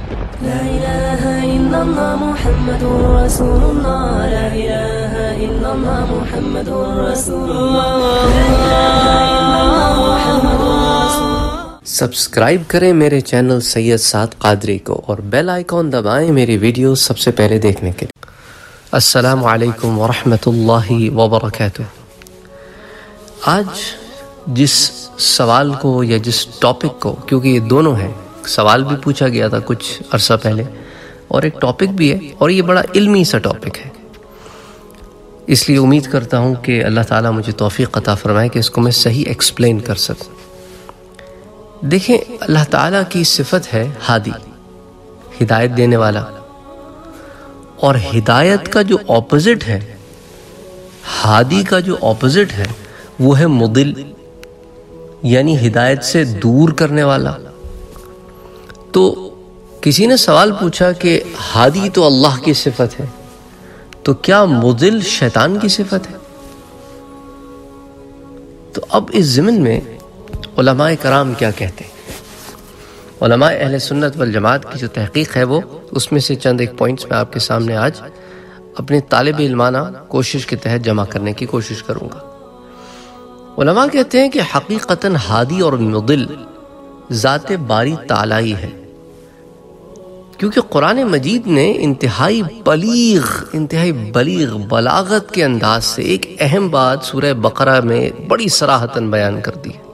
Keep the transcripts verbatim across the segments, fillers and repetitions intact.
لا إله إلا الله محمد رسول الله لا إله إلا الله محمد رسول الله لا إله إلا الله محمد رسول الله. سبسکرائب کریں میرے چینل سید سعد قادری کو اور بیل آئیکن دبائیں میری ویڈیو سب سے پہلے دیکھنے کے لیے. السلام علیکم ورحمۃ اللہ وبرکاتہ. آج جس سوال کو یا جس ٹاپک کو، کیونکہ یہ دونوں ہیں، سوال بھی پوچھا گیا تھا کچھ عرصہ پہلے اور ایک ٹاپک بھی ہے، اور یہ بڑا علمی سا ٹاپک ہے، اس لیے امید کرتا ہوں کہ اللہ تعالیٰ مجھے توفیق عطا فرمائے کہ اس کو میں صحیح ایکسپلین کر سکوں. دیکھیں، اللہ تعالیٰ کی صفت ہے ہادی، ہدایت دینے والا، اور ہدایت کا جو اپوزٹ ہے، ہادی کا جو اپوزٹ ہے وہ ہے مضل، یعنی ہدایت سے دور کرنے والا. تو کسی نے سوال پوچھا کہ ہادی تو اللہ کی صفت ہے، تو کیا مضل شیطان کی صفت ہے؟ تو اب اس ضمن میں علماء کرام کیا کہتے ہیں؟ علماء اہل سنت والجماعت کی جو تحقیق ہے وہ، اس میں سے چند ایک پوائنٹس میں آپ کے سامنے آج اپنے طالب علمانہ کوشش کے تحت جمع کرنے کی کوشش کروں گا. علماء کہتے ہیں کہ حقیقتاً ہادی اور مضل ذات باری تعالی ہے، کیونکہ قرآن مجید نے انتہائی بلیغ انتہائی بلیغ بلاغت کے انداز سے ایک اہم بات سورہ بقرہ میں بڑی صراحتاً بیان کر دی ہے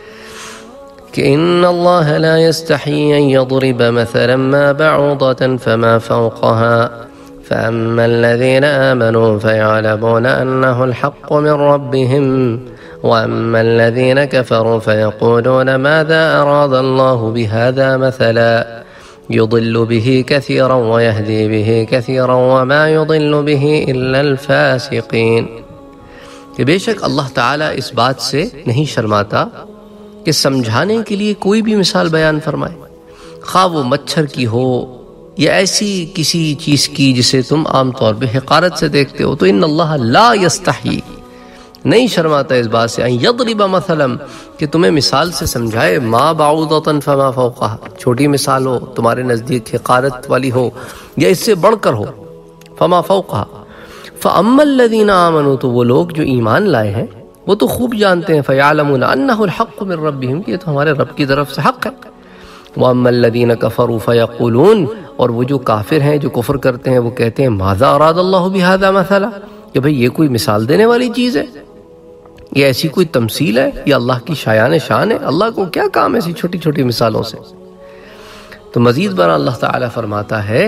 کہ ان اللہ لا يستحی ان يضرب مثلا ما بعوضة فما فوقها فأما الذين آمنوا فيعلمون أنه الحق من ربهم وأما الذين كفروا فيقولون ماذا أراد الله بهذا مثلا يضل به كثيرا ويهدي به كثيرا وما يضل به إلا الفاسقين. کہ بے شک اللہ تعالیٰ اس بات سے نہیں شرماتا کہ سمجھانے کے لیے کوئی بھی مثال بیان فرمائے، خواہ وہ مچھر کی ہو یا ایسی کسی چیز کی جسے تم عام طور پہ حقارت سے دیکھتے ہو. تو ان اللہ لا یستحی، نہیں شرماتا اس بات سے، ان یضرب مثلا، کہ تمہیں مثال سے سمجھائے، ما بعوضۃ فما فوقها، چھوٹی مثال ہو تمہارے نزدیک حقارت والی ہو یا اس سے بڑھ کر ہو، فما فوقها. فاما الذین آمنوا، تو وہ لوگ جو ایمان لائے ہیں وہ تو خوب جانتے ہیں، فیعلمون انہ الحق من ربہم، کہ یہ تو ہمارے رب کی طرف سے حق ہے. واما الذین کفروا فیقولون، اور وہ جو کافر ہیں جو کفر کرتے ہیں وہ کہتے ہیں، ماذا اراد اللہ بہذا مثلا، کہ بھئی یہ کوئی مثال دینے والی چیز ہے، یہ ایسی کوئی تمثیل ہے، یہ اللہ کی شایان شان ہے، اللہ کو کیا کام ایسی چھوٹی چھوٹی مثالوں سے. تو مزید بار اللہ تعالیٰ فرماتا ہے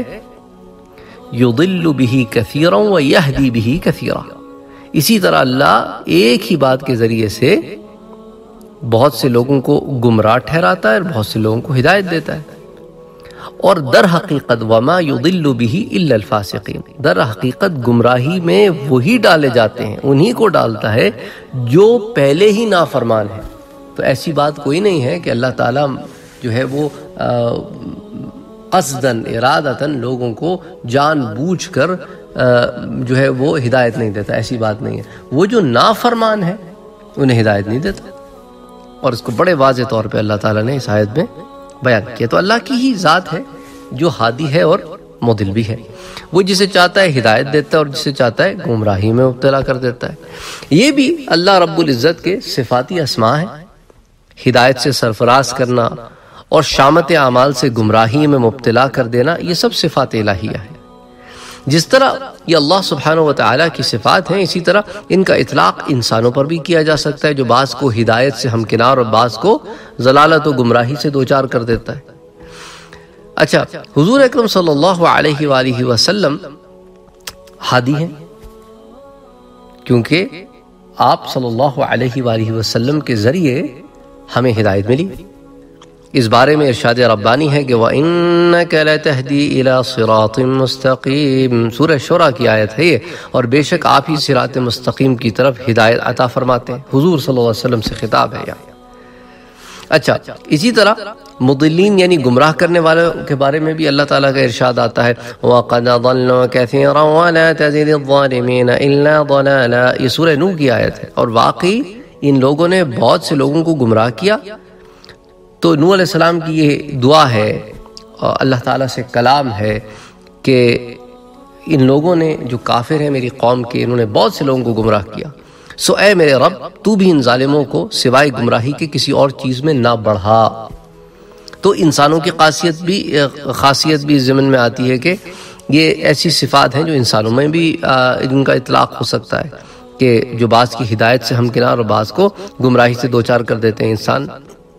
یضل بہ کثیرا ویہدی بہ کثیرا. اسی طرح اللہ ایک ہی بات کے ذریعے سے بہت سے لوگوں کو گمراہ ٹھہراتا ہے اور بہت سے لوگوں کو ہدایت دیتا ہے. اور در حقیقت وما یضل بہ الا الفاسقین، در حقیقت گمراہی میں وہی ڈالے جاتے ہیں، انہی کو ڈالتا ہے جو پہلے ہی نافرمان ہے. تو ایسی بات کوئی نہیں ہے کہ اللہ تعالیٰ جو ہے وہ قصداً ارادتاً لوگوں کو جان بوجھ کر جو ہے وہ ہدایت نہیں دیتا، ایسی بات نہیں ہے. وہ جو نافرمان ہے انہیں ہدایت نہیں دیتا، اور اس کو بڑے واضح طور پہ اللہ تعالیٰ نے اس آیت میں بیان کیا. تو اللہ کی ہی ذات ہے جو ہادی ہے اور مضل بھی ہے. وہ جسے چاہتا ہے ہدایت دیتا ہے اور جسے چاہتا ہے گمراہی میں مبتلا کر دیتا ہے. یہ بھی اللہ رب العزت کے صفاتی اسماء ہیں، ہدایت سے سرفراز کرنا اور شامت اعمال سے گمراہی میں مبتلا کر دینا، یہ سب صفات الہیہ ہیں. جس طرح یہ اللہ سبحانہ وتعالیٰ کی صفات ہیں، اسی طرح ان کا اطلاق انسانوں پر بھی کیا جا سکتا ہے، جو بعض کو ہدایت سے ہمکنار اور بعض کو ضلالت و گمراہی سے دوچار کر دیتا ہے. اچھا، حضور اکرم صلی اللہ علیہ وآلہ وسلم ہادی ہیں، کیونکہ آپ صلی اللہ علیہ وآلہ وسلم کے ذریعے ہمیں ہدایت ملی. اس بارے میں ارشاد ربانی ہے کہ وَإِنَّكَ لَتَهْدِي إِلَى صِرَاطٍ مُسْتَقِيمٍ، سورہ شورى کی آیت ہے یہ، اور بے شک آپ ہی صراط مستقیم کی طرف ہدایت عطا فرماتے ہیں. حضور صلی اللہ علیہ وسلم سے خطاب ہے یہاں. اچھا، اسی طرح مضلین یعنی گمراہ کرنے والوں کے بارے میں بھی اللہ تعالیٰ کا ارشاد آتا ہے وَقَدْ ضَلُّوا كَثِيرًا وَلَا تَزِدِ الظَّالِمِينَ إِلَّا ضَلَالًا، یہ سورہ نوح کی آیت ہے. اور واقعی ان لوگوں نے بہت سے لوگوں کو گمراہ کیا. تو نوح علیہ السلام کی یہ دعا ہے اللہ تعالیٰ سے کلام ہے کہ ان لوگوں نے جو کافر ہیں میری قوم کے، انہوں نے بہت سے لوگوں کو گمراہ کیا، سو اے میرے رب تو بھی ان ظالموں کو سوائے گمراہی کے کسی اور چیز میں نہ بڑھا۔ تو انسانوں کی خاصیت بھی خاصیت بھی ضمن میں آتی ہے کہ یہ ایسی صفات ہیں جو انسانوں میں بھی ان کا اطلاق ہو سکتا ہے کہ جو بعض کی ہدایت سے ہمکنار اور بعض کو گمراہی سے دوچار کر دیتے ہیں انسان۔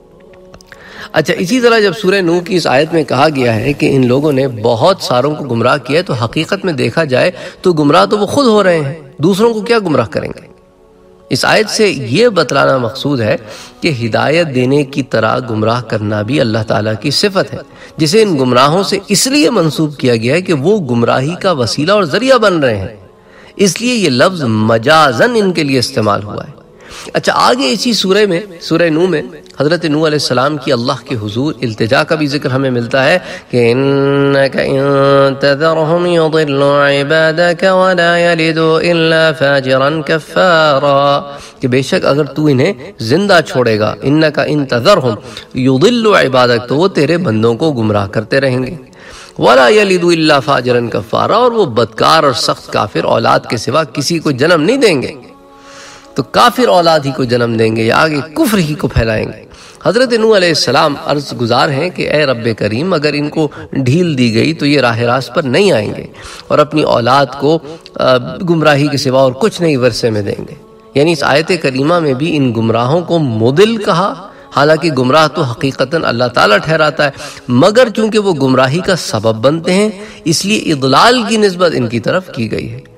اچھا، اسی طرح جب سورہ نوح کی اس آیت میں کہا گیا ہے کہ ان لوگوں نے بہت ساروں کو گمراہ کیا ہے، تو حقیقت میں دیکھا جائے تو گمراہ تو وہ خود ہو رہے ہیں، دوسروں کو کیا گمراہ کریں گے۔ اس آیت سے یہ بتلانا مقصود ہے کہ ہدایت دینے کی طرح گمراہ کرنا بھی اللہ تعالیٰ کی صفت ہے، جسے ان گمراہوں سے اس لیے منسوب کیا گیا ہے کہ وہ گمراہی کا وسیلہ اور ذریعہ بن رہے ہیں، اس لیے یہ لفظ مجازن ان کے لیے استعمال ہوا ہے۔ اچھا، آگے اسی سورہ میں سورہ نوح میں حضرت نوح علیہ السلام کی اللہ کے حضور التجا کا بھی ذکر ہمیں ملتا ہے کہ انک ان تذرهم يضلوا عبادك ولا يلدوا الا فاجرا كفارا، کہ بے شک اگر تو انہیں زندہ چھوڑے گا، انک ان تذرهم يضلوا عبادك، تو وہ تیرے بندوں کو گمراہ کرتے رہیں گے، ولا يلدوا الا فاجرا كفارا، اور وہ بدکار اور سخت کافر اولاد کے سوا کسی کو جنم نہیں دیں گے، تو کافر اولاد ہی کو جنم دیں گے یا آگے کفر ہی کو پھیلائیں گے۔ حضرت نوح علیہ السلام عرض گزار ہیں کہ اے رب کریم، اگر ان کو ڈھیل دی گئی تو یہ راہ راست پر نہیں آئیں گے اور اپنی اولاد کو گمراہی کے سوا اور کچھ نہیں ورثے میں دیں گے۔ یعنی اس آیت کریمہ میں بھی ان گمراہوں کو مضل کہا، حالانکہ گمراہ تو حقیقتاً اللہ تعالیٰ ٹھہراتا ہے، مگر چونکہ وہ گمراہی کا سبب بنتے ہیں اس لیے اضلال کی نسبت ان کی طرف کی گئی ہے۔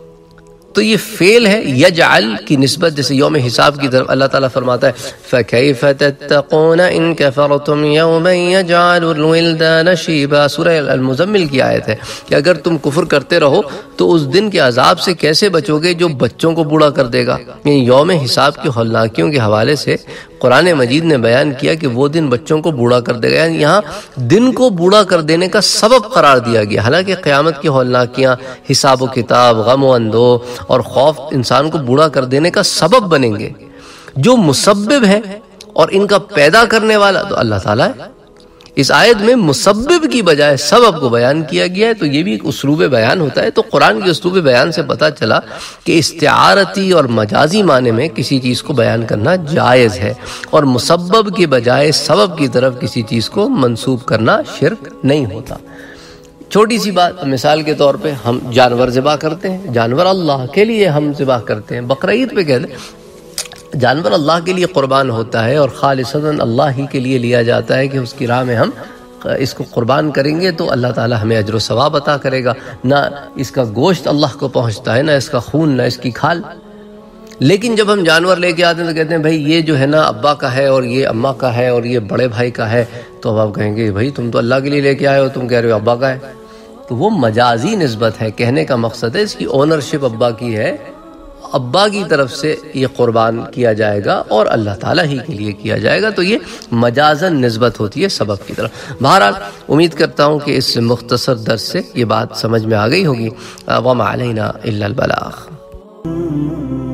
تو یہ فعل ہے یجعل کی نسبت، جیسے یوم حساب کی طرف اللہ تعالیٰ فرماتا ہے فَكَيْفَ تَتَّقُونَ إِن كَفَرْتُمْ يَوْمًا يَجْعَلُ الْوِلْدَانَ شِيبًا، سورہ المزمل کی آیت ہے کہ اگر تم کفر کرتے رہو تو اس دن کے عذاب سے کیسے بچو گے جو بچوں کو بوڑھا کر دے گا۔ یعنی یوم حساب کی ہولناکیوں کے حوالے سے قرآن مجید نے بیان کیا کہ وہ دن بچوں کو بوڑھا کر دے گا، یعنی یہاں دن کو بوڑھا کر دینے کا سبب قرار دیا گیا، حالانکہ قیامت کی ہولناکیاں، حساب و کتاب، غم و اندو اور خوف انسان کو بوڑھا کر دینے کا سبب بنیں گے۔ جو مسبب ہے اور ان کا پیدا کرنے والا تو اللہ تعالیٰ ہے۔ اس آیت میں مسبب کی بجائے سبب کو بیان کیا گیا ہے، تو یہ بھی ایک اسلوب بیان ہوتا ہے۔ تو قرآن کے اسلوب بیان سے پتہ چلا کہ استعارتی اور مجازی معنی میں کسی چیز کو بیان کرنا جائز ہے، اور مسبب کی بجائے سبب کی طرف کسی چیز کو منسوب کرنا شرک نہیں ہوتا۔ چھوٹی سی بات، مثال کے طور پہ ہم جانور ذبح کرتے ہیں، جانور اللہ کے لیے ہم ذبح کرتے ہیں، بقرعید پہ کہتے ہیں جانور اللہ کے لیے قربان ہوتا ہے اور خالصتاً اللہ ہی کے لیے لیا جاتا ہے کہ اس کی راہ میں ہم اس کو قربان کریں گے تو اللہ تعالی ہمیں اجر و ثواب عطا کرے گا۔ نہ اس کا گوشت اللہ کو پہنچتا ہے، نہ اس کا خون، نہ اس کی کھال۔ لیکن جب ہم جانور لے کے آتے ہیں تو کہتے ہیں بھائی یہ جو ہے نا ابا کا ہے اور یہ اماں کا ہے اور یہ بڑے بھائی کا ہے، تو اب آپ کہیں گے بھائی تم تو اللہ کے لیے لے کے آئے ہو، تم کہہ رہے ہو ابا کا ہے، تو وہ مجازی نسبت ہے۔ کہنے کا مقصد ہے اس کی اونرشپ ابا کی ہے، ابا کی طرف سے یہ قربان کیا جائے گا اور اللہ تعالیٰ ہی کے لیے کیا جائے گا، تو یہ مجازن نسبت ہوتی ہے سبب کی طرف۔ بہرحال امید کرتا ہوں کہ اس مختصر درس سے یہ بات سمجھ میں آ گئی ہوگی۔ وَمَا عَلَيْنَا إِلَّا الْبَلَاغُ۔